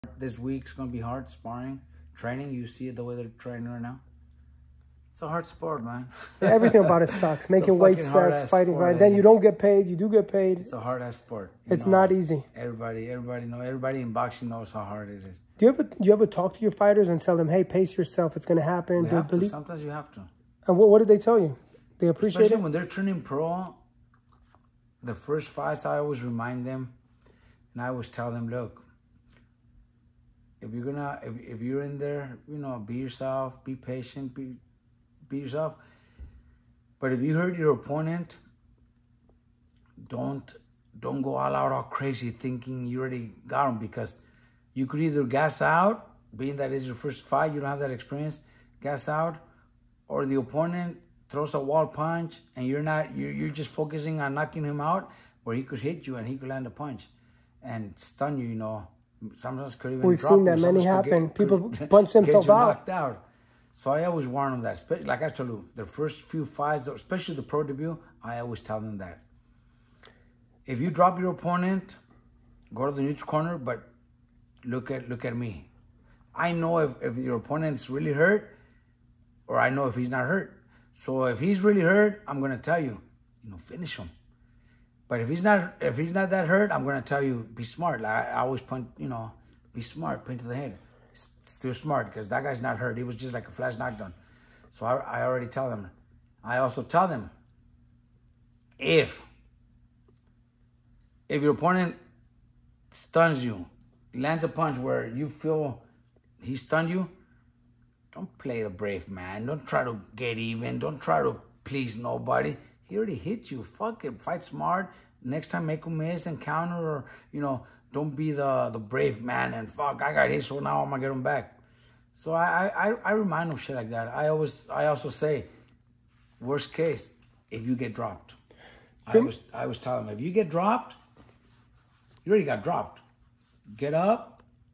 This week's gonna be hard sparring, training. You see it the way they're training right now. It's a hard sport, man. Everything about it sucks. Making weight sets, fighting, right? Then you don't get paid. You do get paid. It's a hard ass sport. It's not easy. Everybody in boxing knows how hard it is. Do you ever talk to your fighters and tell them, hey, pace yourself, it's gonna happen? Sometimes you have to. And what did they tell you? They appreciate Especially it? when they're turning pro. The first fights, I always remind them, and I always tell them, look, if you're in there, be yourself, be patient, be yourself. But if you hurt your opponent, don't go all out, all crazy, thinking you already got him, because you could either gas out, being that it's your first fight, you don't have that experience, gas out, or the opponent throws a wall punch and you're just focusing on knocking him out, where he could hit you and he could land a punch and stun you. Sometimes could even We've drop seen that you. many happen. People punch themselves knocked out. So I always warn them that. Especially, like I told you, the first few fights, especially the pro debut, I always tell them that. If you drop your opponent, go to the neutral corner, but look at me. I know if your opponent's really hurt, or I know if he's not hurt. So if he's really hurt, I'm gonna tell you, finish him. But if he's not that hurt, I'm gonna tell you, be smart. Like I always point, be smart, point to the head. Still smart, because that guy's not hurt. He was just like a flash knockdown. So I already tell them. I also tell them, if your opponent stuns you, lands a punch where you feel he stunned you, don't play the brave man. Don't try to get even. Don't try to please nobody. He already hit you. Fuck it. Fight smart. Next time, make him miss and counter, or, don't be the brave man and fuck, I got hit, so now I'm going to get him back. So I remind them shit like that. I also say, worst case, if you get dropped. I always tell them, if you get dropped, you already got dropped. Get up.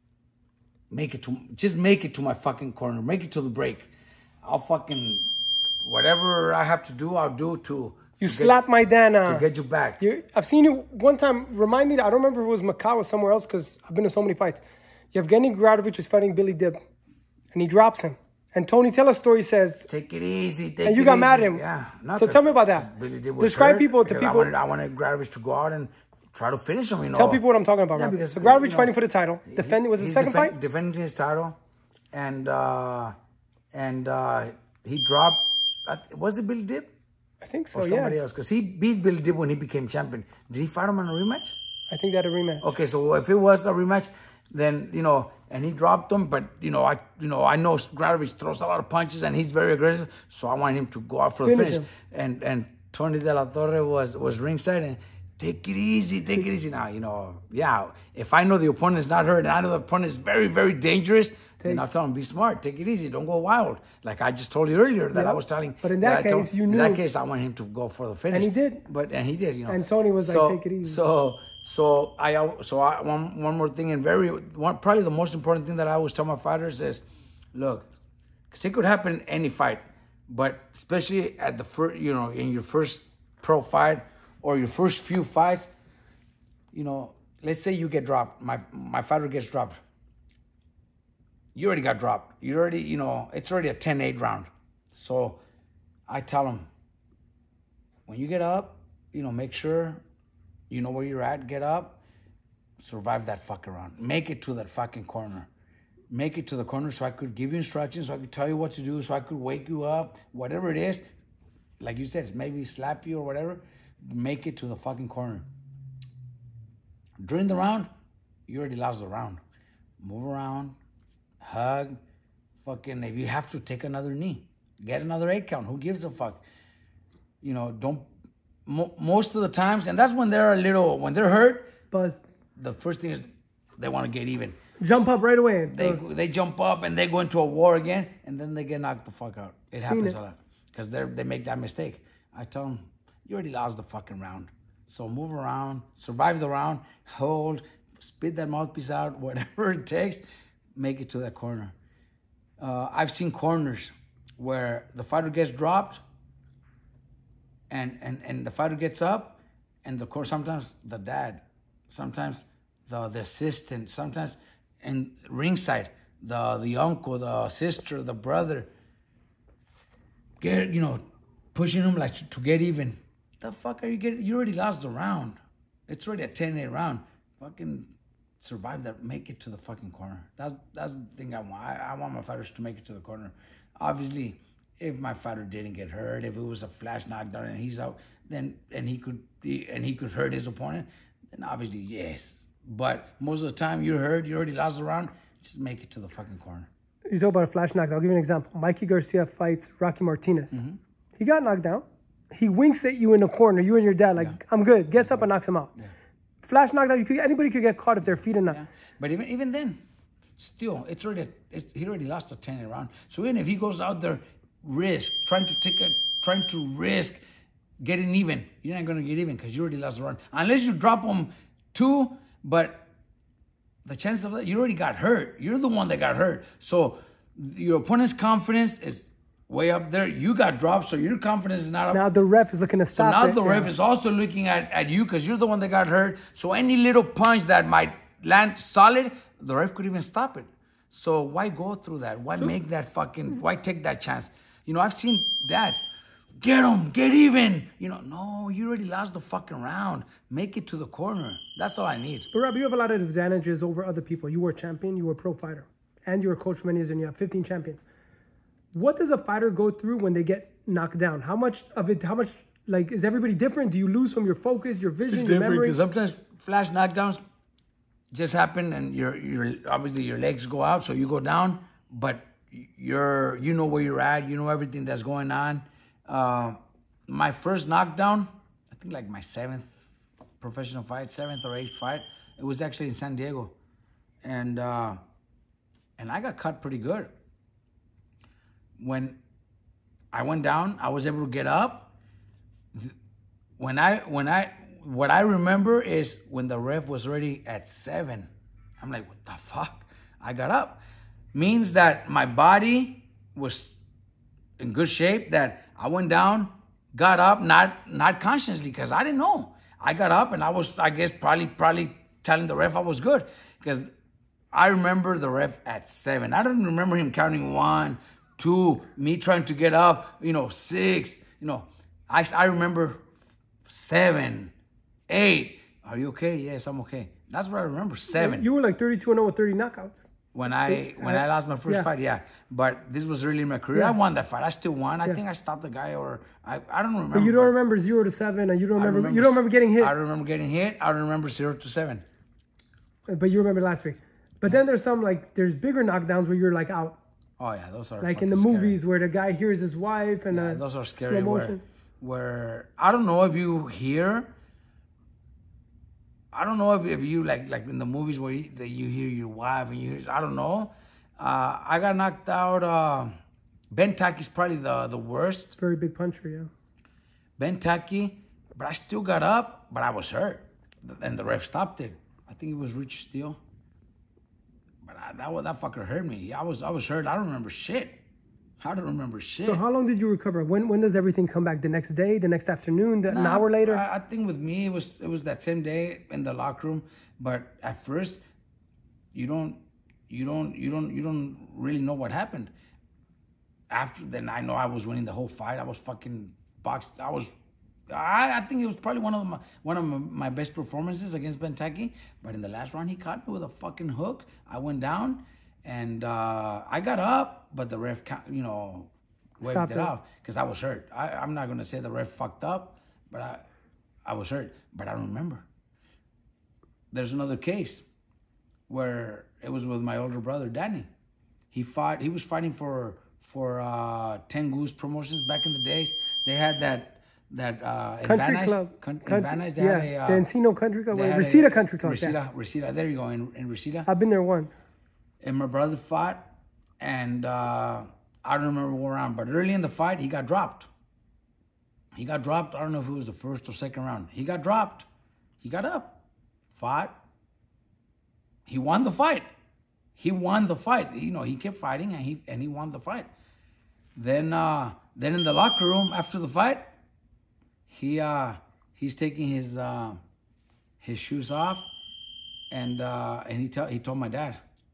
Just make it to my fucking corner. Make it to the break. I'll fucking, whatever I have to do, I'll do to slap my Dana. To get you back. I've seen you one time, remind me, I don't remember if it was Macau or somewhere else, because I've been to so many fights. Yevgeny Gradovich is fighting Billy Dib, and he drops him. And Tony Taylor's story says, take it easy, and you got mad at him. Yeah. So tell me about that. Billy Dib was Describe hurt, people to people. I wanted Gradovich to go out and try to finish him, Tell people what I'm talking about, right? Because, so Gradovich fighting for the title. Was it the second fight? Defending his title. And he dropped, was it Billy Dib? I think so, or somebody else, because he beat Billy Dib when he became champion. Did he fight him in a rematch? I think that a rematch. Okay, so if it was a rematch, then and he dropped him, but I know Gradovich throws a lot of punches and he's very aggressive, so I want him to go out for the finish. And Tony De La Torre was ringside and take it easy now. If I know the opponent is not hurt and I know the opponent is very, very dangerous, then I'll tell him, be smart, take it easy, don't go wild. Like I just told you earlier that I was telling. But in that case, you knew. In that case, I want him to go for the finish. And he did. And he did, And Tony was like, take it easy. So one more thing, and probably the most important thing that I always tell my fighters is, look, because it could happen in any fight, but especially at the first, in your first pro fight or your first few fights, let's say you get dropped. My fighter gets dropped. You already got dropped. You already, it's already a 10-8 round. So I tell them, when you get up, make sure you know where you're at. Get up, survive that fucking round. Make it to that fucking corner. Make it to the corner so I could give you instructions, so I could tell you what to do, so I could wake you up, whatever it is. Like you said, maybe slap you or whatever. Make it to the fucking corner. During the round, you already lost the round. Move around. Hug, fucking, if you have to, take another knee. Get another 8 count. Who gives a fuck? Most of the times, and that's when when they're hurt, buzzed. The first thing is they want to get even. Jump up right away. They jump up and they go into a war again, and then they get knocked the fuck out. It happens a lot. Because they make that mistake. I tell them, you already lost the fucking round. So move around, survive the round, hold, spit that mouthpiece out, whatever it takes. Make it to that corner. I've seen corners where the fighter gets dropped and the fighter gets up, and sometimes the dad, sometimes the assistant, sometimes and ringside, the uncle, the sister, the brother, pushing him like to get even. The fuck are you getting? You already lost the round. It's already a 10-8 round. Fucking survive that. Make it to the fucking corner. That's the thing I want. I want my fighters to make it to the corner. Obviously, if my fighter didn't get hurt, if it was a flash knockdown and he's out, then and he could hurt his opponent, then obviously yes. But most of the time you're hurt, you already lost the round. Just make it to the fucking corner. You talk about a flash knockdown. I'll give you an example. Mikey Garcia fights Rocky Martinez. Mm-hmm. He got knocked down. He winks at you in the corner, you and your dad, like, I'm good. Gets up and knocks him out. Yeah. Flash knockdown, anybody could get caught if their feet are not. Yeah. But even then, still, he already lost a 10 round. So even if he goes out there, trying to risk getting even, you're not going to get even because you already lost the round. Unless you drop him 2, but the chance of that, you already got hurt. You're the one that got hurt. So your opponent's confidence is way up there. You got dropped, so your confidence is not up. Now the ref is looking to stop it. So now the ref is also looking at you because you're the one that got hurt. So any little punch that might land solid, the ref could even stop it. So why go through that? Why why take that chance? I've seen dads, get him, get even. No, you already lost the fucking round. Make it to the corner. That's all I need. But Rob, you have a lot of advantages over other people. You were a champion, you were a pro fighter, and you're a coach for many years, and you have 15 champions. What does a fighter go through when they get knocked down? How much, is everybody different? Do you lose from your focus, your vision, your memory? Because sometimes flash knockdowns just happen and obviously your legs go out, so you go down, but you know where you're at, you know everything that's going on. My first knockdown, I think like my 7th professional fight, 7th or 8th fight, it was actually in San Diego. And I got cut pretty good. When I went down, I was able to get up. What I remember is when the ref was already at 7. I'm like, what the fuck? I got up. Means that my body was in good shape, that I went down, got up, not consciously, because I didn't know. I got up and I was, I guess, probably telling the ref I was good. Because I remember the ref at 7. I don't remember him counting 1, 2, me trying to get up, 6, I remember 7, 8. Are you okay? Yes, I'm okay. That's what I remember, 7. You were like 32-0 with 30 knockouts. When I lost my first fight, yeah. But this was really in my career. Yeah. I won that fight. I still won. I think I stopped the guy, or I don't remember. But you don't remember 0-7, and you don't remember getting hit. I remember getting hit. I don't remember 0-7. But you remember last week. But then there's there's bigger knockdowns where you're like out. Oh yeah, those are like in the movies where the guy hears his wife and those are scary. Slow motion. Where I don't know if you hear. I don't know if you like in the movies where you hear your wife and I don't know. I got knocked out. Ben Taki's probably the worst. Very big puncher, yeah. Ben Taki, but I still got up, but I was hurt, and the ref stopped it. I think it was Rich Steele. But that fucker hurt me. I was hurt. I don't remember shit. I don't remember shit. So how long did you recover? When does everything come back? The next day? The next afternoon? An hour later? I think with me it was that same day in the locker room. But at first, you don't really know what happened. After then, I know I was winning the whole fight. I was fucking boxed. I think it was probably one of my best performances against Ben Taki. But in the last round, he caught me with a fucking hook. I went down, and I got up, but the ref, waved it off because I was hurt. I'm not gonna say the ref fucked up, but I was hurt. But I don't remember. There's another case where it was with my older brother Danny. He was fighting for 10 Goose Promotions back in the days. They had that country club. In Van Nuys, they had the Encino Country Club. Reseda Country Club. Reseda. There you go, in Reseda. I've been there once. And my brother fought, and I don't remember what round, but early in the fight, he got dropped. I don't know if it was the first or second round. He got dropped. He got up, fought. He won the fight. He kept fighting, and he won the fight. Then in the locker room after the fight, he's taking his shoes off, and he told my dad,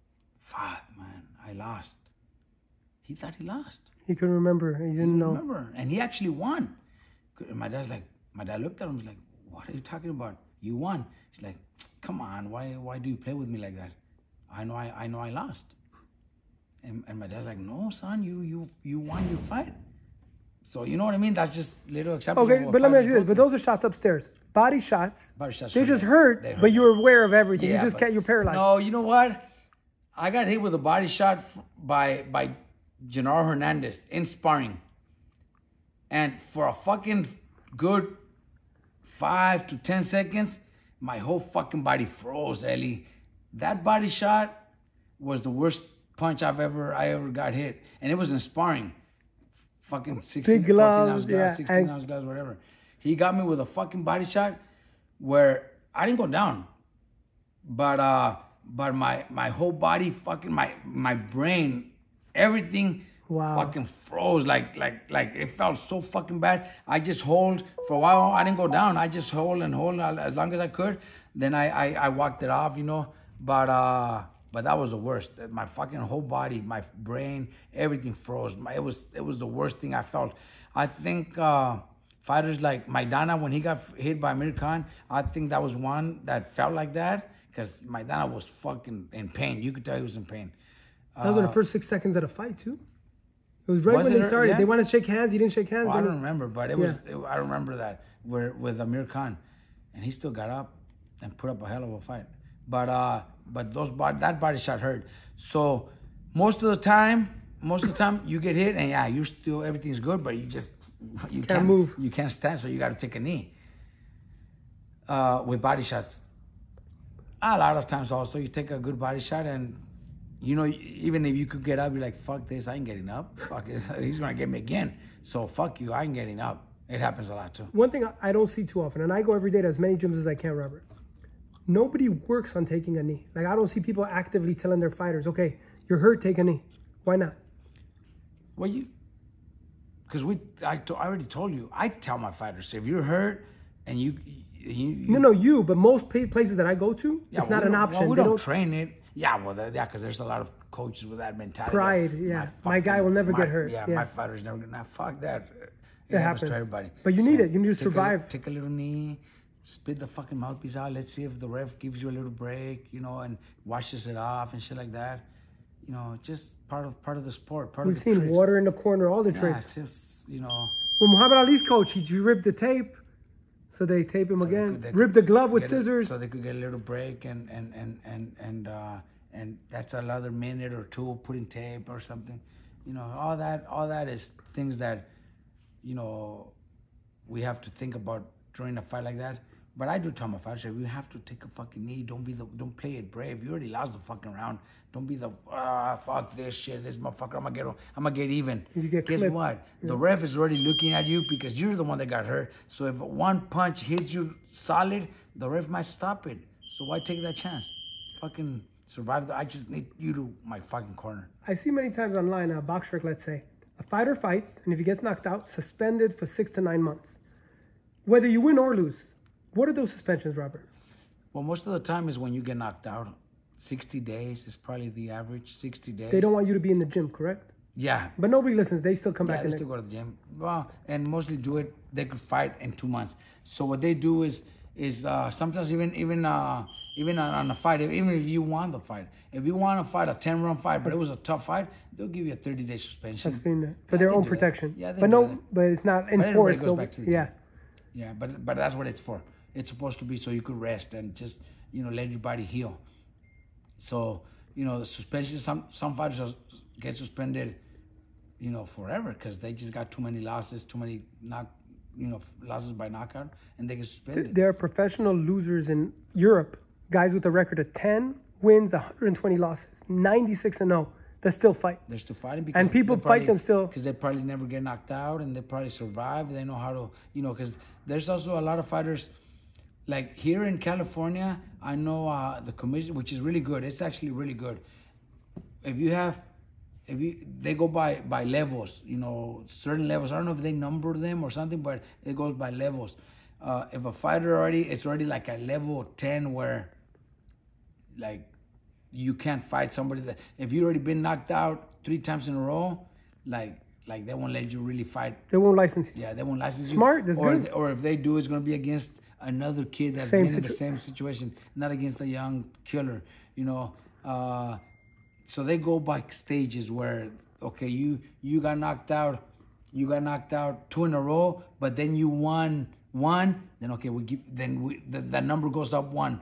fuck, man, I lost. He thought he lost. He couldn't remember. He didn't know. Remember, and he actually won. My dad looked at him, was like, what are you talking about? You won. He's like, come on, why do you play with me like that? I know I lost. And my dad's like, no, son, you won your fight. So you know what I mean? That's just little examples. Okay, but let me ask you this. But those are shots upstairs. Body shots. They just hurt, but you were aware of everything. Yeah, you're paralyzed. No, you know what? I got hit with a body shot by Genaro Hernandez in sparring. And for a fucking good 5 to 10 seconds, my whole fucking body froze, Ellie. That body shot was the worst punch I ever got hit. And it was in sparring. Fucking 16, big gloves, 14 ounce gloves, 16 ounce gloves, whatever. He got me with a fucking body shot where I didn't go down. But my whole body, fucking my brain, everything fucking froze. Like it felt so fucking bad. I just hold for a while. I didn't go down. I just hold as long as I could. Then I walked it off, you know. But that was the worst. My fucking whole body, my brain, everything froze. It was the worst thing I felt. I think fighters like Maidana, when he got hit by Amir Khan, I think that was one that felt like that. Because Maidana was fucking in pain. You could tell he was in pain. That was in the first 6 seconds of the fight, too. It was right when they started. Yeah. They wanted to shake hands. He didn't shake hands. Well, I don't remember, but I remember that with Amir Khan. And he still got up and put up a hell of a fight. But that body shot hurt. So most of the time you get hit and you still, everything's good, but you can't move. You can't stand, so you got to take a knee. With body shots. A lot of times also you take a good body shot and, you know, even if you could get up, you're like, fuck this, I ain't getting up. Fuck it, he's going to get me again. So fuck you, I ain't getting up. It happens a lot too. One thing I don't see too often, and I go every day to as many gyms as I can, Robert. Nobody works on taking a knee. Like, I don't see people actively telling their fighters, okay, you're hurt, take a knee. Why not? Well, because I already told you, I tell my fighters, if you're hurt and but most places that I go to, it's not an option. Well, we don't train it. Yeah, because there's a lot of coaches with that mentality. Pride, yeah. My guy will never get hurt. Yeah, my fighter's never going to. Fuck that. It happens to everybody. But you need it. You need to survive. Take a little knee, spit the fucking mouthpiece out. Let's see if the ref gives you a little break, you know, and washes it off and shit like that. You know, just part of the sport. We've seen tricks. Water in the corner, all the tricks. It's just, you know. Well, Muhammad Ali's coach, he ripped the tape. So they tape him again. Rip the glove with scissors. So they could get a little break and that's another minute or two putting tape or something. You know, all that is things that, you know, we have to think about during a fight like that. But I do tell my fighters, we have to take a fucking knee. Don't play it brave. You already lost the fucking round. Don't be the fuck this shit, this motherfucker. I'm gonna get even. Guess what? Yeah. The ref is already looking at you because you're the one that got hurt. So if one punch hits you solid, the ref might stop it. So why take that chance? Fucking survive. I just need you to my fucking corner. I see many times online, a boxer, let's say, a fighter fights, and if he gets knocked out, suspended for 6 to 9 months. Whether you win or lose. What are those suspensions, Robert? Well, most of the time is when you get knocked out. 60 days is probably the average, 60 days. They don't want you to be in the gym, correct? Yeah. But nobody listens. They still come back. Yeah, they still go to the gym. Well, and mostly do it, they could fight in 2 months. So what they do is sometimes even on a fight, even if you won the fight, if you want to fight a 10-round fight, but it was a tough fight, they'll give you a 30-day suspension. That's been for their own protection. Yeah, but it's not enforced. Goes back to the gym. Yeah, but that's what it's for. It's supposed to be so you could rest and just, you know, let your body heal. So, you know, the suspension, some fighters get suspended, you know, forever because they just got too many losses, losses by knockout, and they get suspended. There are professional losers in Europe, guys with a record of 10 wins, 120 losses, 96-0. They still fight. They're still fighting because and people fight them still because they probably never get knocked out and they probably survive. They know how to, you know, because there's also a lot of fighters. Like here in California, I know the commission, which is really good. It's actually really good. They go by levels, you know, certain levels. I don't know if they number them or something, but it goes by levels. If a fighter it's already like a level 10 where, like, you can't fight somebody that, if you've already been knocked out 3 times in a row, like they won't let you really fight. They won't license you. Yeah, they won't license you. Smart, that's good. Or if they do, it's going to be against another kid that's been in the same situation, not against a young killer, you know. So they go by stages where, okay, you got knocked out 2 in a row, but then you won 1, then okay, that number goes up 1.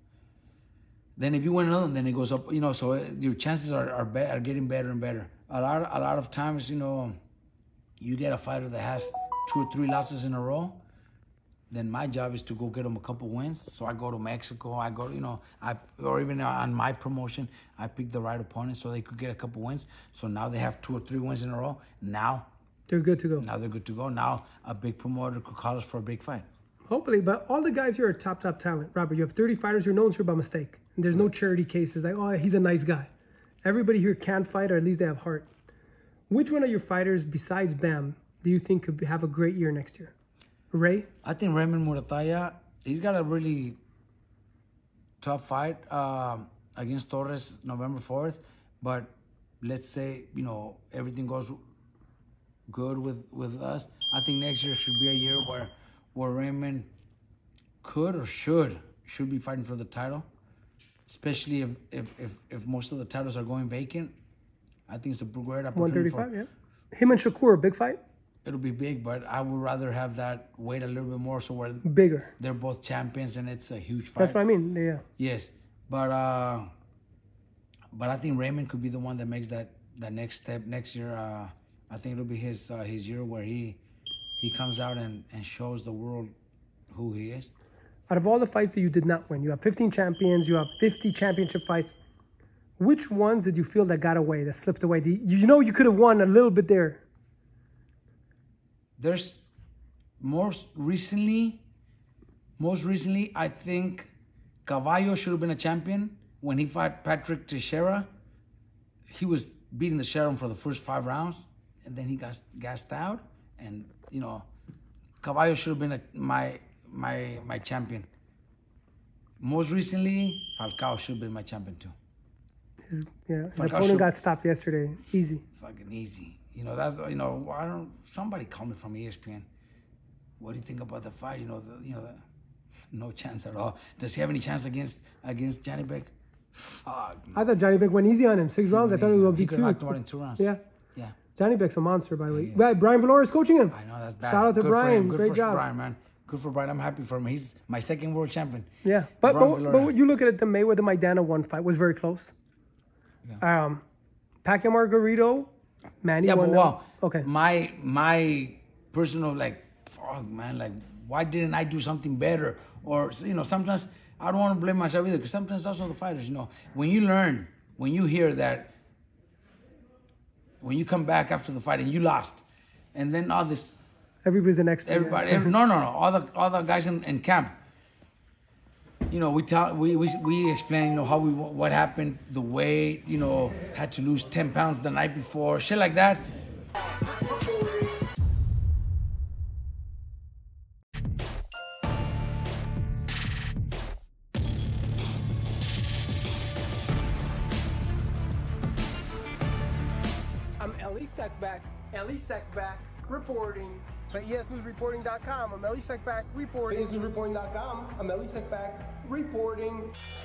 Then if you win another, then it goes up, you know, so your chances are getting better and better. A lot of times, you know, you get a fighter that has 2 or 3 losses in a row, then my job is to go get them a couple wins. So I go to Mexico, I go, you know, or even on my promotion, I pick the right opponent so they could get a couple wins. So now they have 2 or 3 wins in a row. Now they're good to go. Now a big promoter could call us for a big fight. Hopefully, but all the guys here are top talent. Robert, you have 30 fighters. You're known here by mistake. And there's no charity cases like, oh, he's a nice guy. Everybody here can fight, or at least they have heart. Which one of your fighters, besides Bam, do you think could have a great year next year? Ray? I think Raymond Murataya, he's got a really tough fight against Torres November 4th. But let's say, you know, everything goes good with us. I think next year should be a year where Raymond could or should be fighting for the title. Especially if most of the titles are going vacant. I think it's a great opportunity. 135, yeah. Him and Shakur, big fight? It'll be big, but I would rather have that weight a little bit more so where bigger. They're both champions and it's a huge fight. That's what I mean, yeah. Yes, but I think Raymond could be the one that makes that next step next year. I think it'll be his year where he comes out and shows the world who he is. Out of all the fights that you did not win, you have 15 champions, you have 50 championship fights. Which ones did you feel that got away, that slipped away? You know you could have won a little bit there. There's most recently, I think Caballo should have been a champion. When he fought Patrick Teixeira, he was beating the Sharon for the first 5 rounds, and then he got gassed out. And, you know, Caballo should have been my champion. Most recently, Falcao should have been my champion too. His opponent got stopped yesterday. Easy. Fucking easy. You know, that's, you know, somebody called me from ESPN. What do you think about the fight? You know, no chance at all. Does he have any chance against Johnny Beck? Fuck. I thought Johnny Beck went easy on him. 6 rounds. I thought it was going to be 2. He could have knocked him out in 2 rounds. Yeah. Yeah. Johnny Beck's a monster, by the way. Yeah. Brian Valora is coaching him. I know, that's bad. Shout out to Brian. Great job. Brian, man. Good for Brian. I'm happy for him. He's my 2nd world champion. Yeah. But you look at it, the Mayweather-Maidana 1 fight was very close. Yeah. Pacquiao Margarito, Manny won. Yeah, but well, okay. My personal, like, fuck, man, like, why didn't I do something better? Or, you know, sometimes I don't want to blame myself either, because sometimes also the fighters, you know, when you hear that, when you come back after the fight and you lost, and then all this, everybody's an expert. No, all the guys in camp. You know, we explain, you know, what happened, the weight, you know, had to lose 10 pounds the night before, shit like that. I'm Elie Seckbach, reporting for ESNewsReporting.com. I'm Elie Seckbach, reporting. ESNewsReporting.com. I'm Elie Seckbach, reporting.